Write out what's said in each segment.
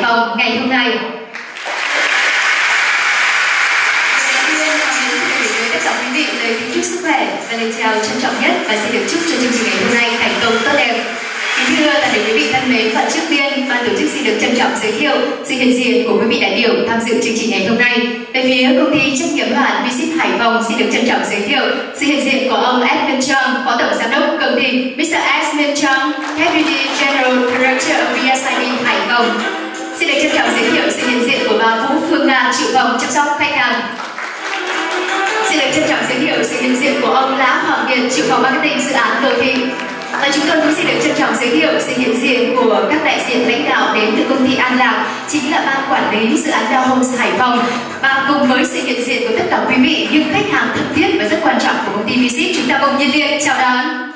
Phòng ngày hôm nay. Tất cả quý vị lời kính chúc sức khỏe và lời chào trân trọng nhất và xin được chúc cho chương trình ngày hôm nay thành công tốt đẹp. Kính thưa toàn thể quý vị thân mến, và trước tiên ban tổ chức xin được trân trọng giới thiệu sự hiện diện của quý vị đại biểu tham dự chương trình ngày hôm nay. Về phía công ty trách nhiệm hữu hạn V-Ship Hải Phòng xin được trân trọng giới thiệu sự hiện diện của ông Edmund Chung, Phó Tổng Giám đốc công ty, Mr. Edmund Chung, Deputy General Director of VSIP Hải Phòng. Xin được trân trọng giới thiệu sự hiện diện của bà Vũ Phương Nga, trưởng phòng chăm sóc khách hàng. Xin được trân trọng giới thiệu sự hiện diện của ông Lã Hoàng Việt, trưởng phòng marketing dự án đô thị. Và chúng tôi cũng xin được trân trọng giới thiệu sự hiện diện của các đại diện lãnh đạo đến từ công ty An Lạc, chính là ban quản lý dự án Dow Homes Hải Phòng. Và cùng với sự hiện diện của tất cả quý vị, những khách hàng thân thiết và rất quan trọng của công ty V-Ship, chúng ta cùng nhiệt liệt chào đón.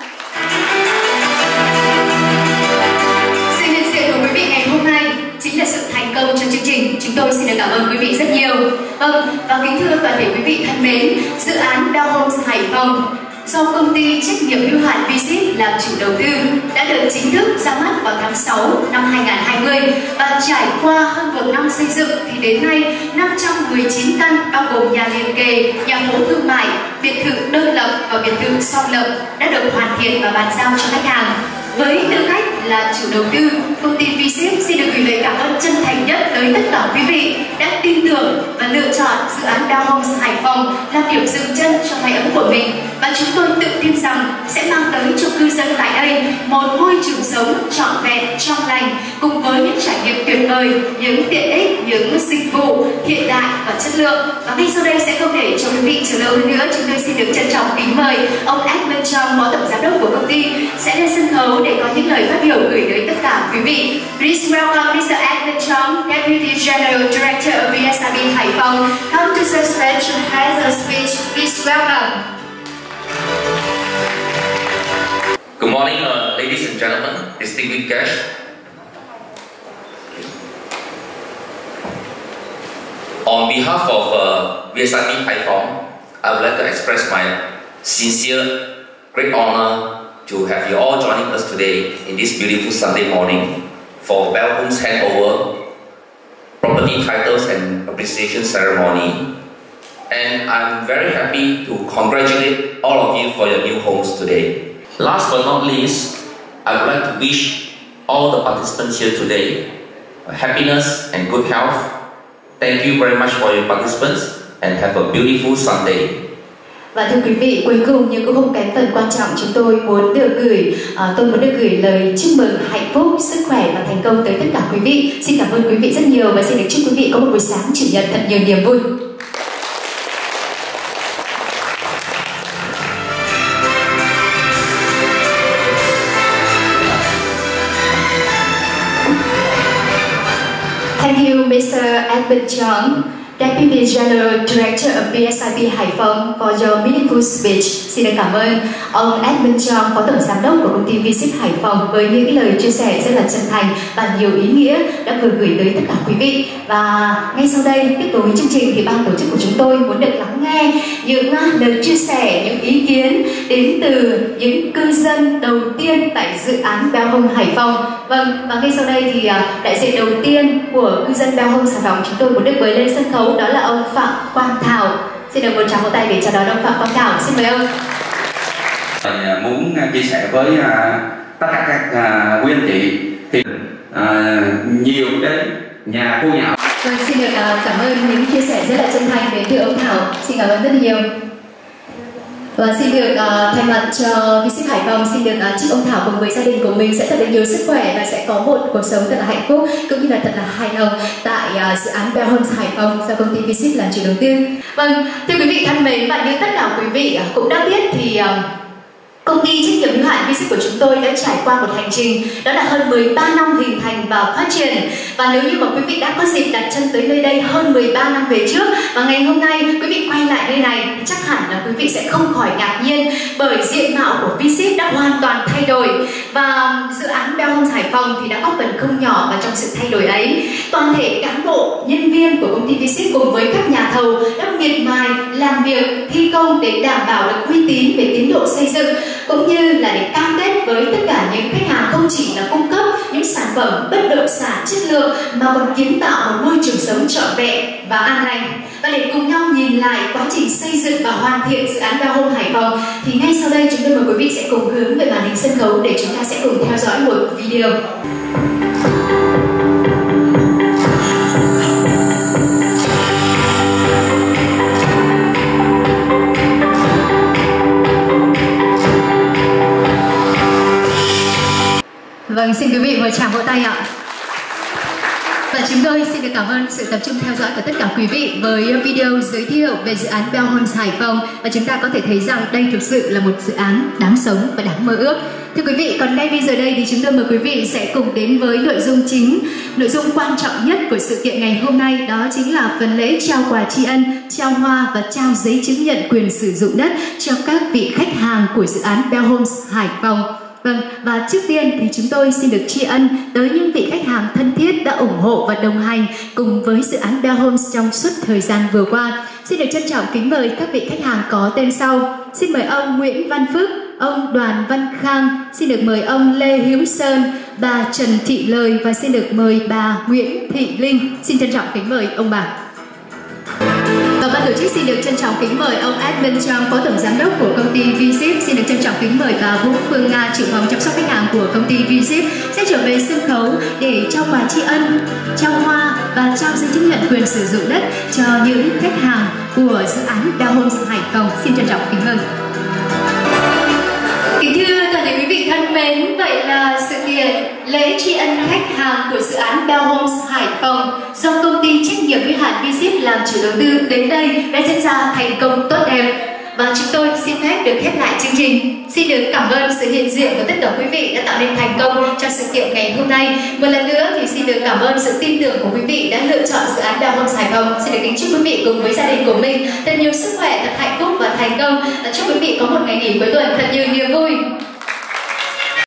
Sự hiện diện của quý vị ngày hôm nay chính là sự thành công trong chương trình. Chúng tôi xin được cảm ơn quý vị rất nhiều. Vâng, và kính thưa toàn thể quý vị thân mến, dự án Dow Homes Hải Phòng do công ty trách nhiệm hữu hạn V-Ship làm chủ đầu tư đã được chính thức ra mắt vào tháng 6 năm 2020 và trải qua hơn một năm xây dựng thì đến nay 519 căn bao gồm nhà liền kề, nhà phố thương mại, biệt thự đơn lập và biệt thự song lập đã được hoàn thiện và bàn giao cho khách hàng. Với tư cách là chủ đầu tư, công ty V-Ship xin được gửi lời cảm ơn chân thành nhất tới tất cả quý vị đã tin tưởng và lựa chọn dự án Dow Homes Hải Phòng làm điểm dừng chân cho mái ấm của mình. Và chúng tôi tự tin rằng sẽ mang tới cho cư dân tại đây một môi trường sống trọn vẹn, trong lành, cùng với những trải nghiệm tuyệt vời, những tiện ích, những dịch vụ hiện đại và chất lượng. Và ngay sau đây sẽ không để cho quý vị chờ lâu hơn nữa, chúng tôi xin được trân trọng kính mời ông Edmund Chung, Phó Tổng Giám đốc của công ty, sẽ lên sân khấu để có những lời phát biểu gửi tới tất cả quý vị. Please welcome Mr. Edmund Chung, Deputy General Director of VSIP Hải Phòng, come to the stage to have a speech. Please welcome. Good morning, ladies and gentlemen, distinguished guests. On behalf of VSIP Hải Phòng, I would like to express my sincere, great honor to have you all joining us today in this beautiful Sunday morning for Dow Homes handover, property titles and appreciation ceremony. And I'm very happy to congratulate all of you for your new homes today. Last but not least, I would like to wish all the participants here today happiness and good health. Thank you very much for your participants and have a beautiful Sunday. Và thưa quý vị, cuối cùng nhưng cũng không kém phần quan trọng, tôi muốn được gửi lời chúc mừng hạnh phúc, sức khỏe và thành công tới tất cả quý vị. Xin cảm ơn quý vị rất nhiều và xin được chúc quý vị có một buổi sáng chủ nhật thật nhiều niềm vui. Thank you, Mr. Edmund Chung, Deputy General Director of VSIP Hải Phòng, for your meaningful speech. Xin được cảm ơn ông Edmund Chung, Phó Tổng Giám đốc của công ty V-Ship Hải Phòng, với những lời chia sẻ rất là chân thành và nhiều ý nghĩa đã vừa gửi tới tất cả quý vị. Và ngay sau đây, tiếp nối chương trình thì ban tổ chức của chúng tôi muốn được lắng nghe những lời chia sẻ, những ý kiến đến từ những cư dân đầu tiên tại dự án Dow Homes Hải Phòng. Vâng, và ngay sau đây thì đại diện đầu tiên của cư dân Dow Homes Hải Phòng chúng tôi muốn được mời lên sân khấu, đó là ông Phạm Quang Thảo. Xin được một tràng vỗ tay để chào đón ông Phạm Quang Thảo. Xin mời ông. Mình muốn chia sẻ với tất cả các quý anh chị thì nhiều cái nhà khu nhà. Vâng, xin được cảm ơn những chia sẻ rất là chân thành đến từ ông Thảo. Xin cảm ơn rất nhiều. Và xin được thay mặt cho V-Ship Hải Phòng xin được chúc ông Thảo cùng với gia đình của mình sẽ thật là nhiều sức khỏe và sẽ có một cuộc sống thật là hạnh phúc cũng như là thật là hài lòng tại dự án Dow Homes Hải Phòng do công ty V-Ship làm chủ đầu tư. Vâng, thưa quý vị thân mến, và như tất cả quý vị cũng đã biết thì công ty trách nhiệm hữu hạn V-Ship của chúng tôi đã trải qua một hành trình đó là hơn 13 năm hình thành và phát triển. Và nếu như mà quý vị đã có dịp đặt chân tới nơi đây hơn 13 năm về trước và ngày hôm nay quý vị quay lại nơi này thì chắc hẳn là quý vị sẽ không khỏi ngạc nhiên bởi diện mạo của V-Ship đã hoàn toàn thay đổi. Và dự án Dow Homes Hải Phòng thì đã góp phần không nhỏ vào trong sự thay đổi ấy. Toàn thể cán bộ, nhân viên của công ty V-Ship cùng với các nhà thầu đã miệt mài làm việc, thi công để đảm bảo được uy tín về tiến độ xây dựng cũng như là để cam kết với tất cả những khách hàng không chỉ là cung cấp những sản phẩm bất động sản chất lượng mà còn kiến tạo một môi trường sống trọn vẹn và an lành. Và để cùng nhau nhìn lại quá trình xây dựng và hoàn thiện dự án Bell Home Hải Phòng thì ngay sau đây chúng tôi mời quý vị sẽ cùng hướng về màn hình sân khấu để chúng ta sẽ cùng theo dõi một video. Vâng, xin quý vị một tràng vỗ tay ạ. Và chúng tôi xin được cảm ơn sự tập trung theo dõi của tất cả quý vị với video giới thiệu về dự án Bell Homes Hải Phòng. Và chúng ta có thể thấy rằng đây thực sự là một dự án đáng sống và đáng mơ ước. Thưa quý vị, còn ngay bây giờ đây thì chúng tôi mời quý vị sẽ cùng đến với nội dung chính, nội dung quan trọng nhất của sự kiện ngày hôm nay, đó chính là phần lễ trao quà tri ân, trao hoa và trao giấy chứng nhận quyền sử dụng đất cho các vị khách hàng của dự án Bell Homes Hải Phòng. Vâng, và trước tiên thì chúng tôi xin được tri ân tới những vị khách hàng thân thiết đã ủng hộ và đồng hành cùng với dự án Bell Homes trong suốt thời gian vừa qua. Xin được trân trọng kính mời các vị khách hàng có tên sau. Xin mời ông Nguyễn Văn Phước, ông Đoàn Văn Khang, xin được mời ông Lê Hiếu Sơn, bà Trần Thị Lời và xin được mời bà Nguyễn Thị Linh. Xin trân trọng kính mời ông bà. Và ban tổ chức xin được trân trọng kính mời ông Edmund Trong, phó tổng giám đốc của công ty V-Zip. Xin được trân trọng kính mời bà Vũ Phương Nga, trưởng phòng chăm sóc khách hàng của công ty V-Zip sẽ trở về sân khấu để trao quà tri ân, trao hoa và trao giấy chứng nhận quyền sử dụng đất cho những khách hàng của dự án Bell Homes Hải Phòng. Xin trân trọng kính mời. Kính thưa toàn thể quý vị thân mến, vậy là sự kiện lễ tri ân khách hàng của dự án Bell Homes Hải Phòng do công ty trách nhiệm hữu hạn V-Zip làm chủ đầu tư đến đây đã diễn ra thành công tốt đẹp. Và chúng tôi xin phép được khép lại chương trình. Xin được cảm ơn sự hiện diện của tất cả quý vị đã tạo nên thành công cho sự kiện ngày hôm nay. Một lần nữa thì xin được cảm ơn sự tin tưởng của quý vị đã lựa chọn dự án Bell Homes Hải Phòng. Xin được kính chúc quý vị cùng với gia đình của mình thật nhiều sức khỏe, thật hạnh phúc và thành công. Chúc quý vị có một ngày nghỉ cuối tuần thật nhiều niềm vui.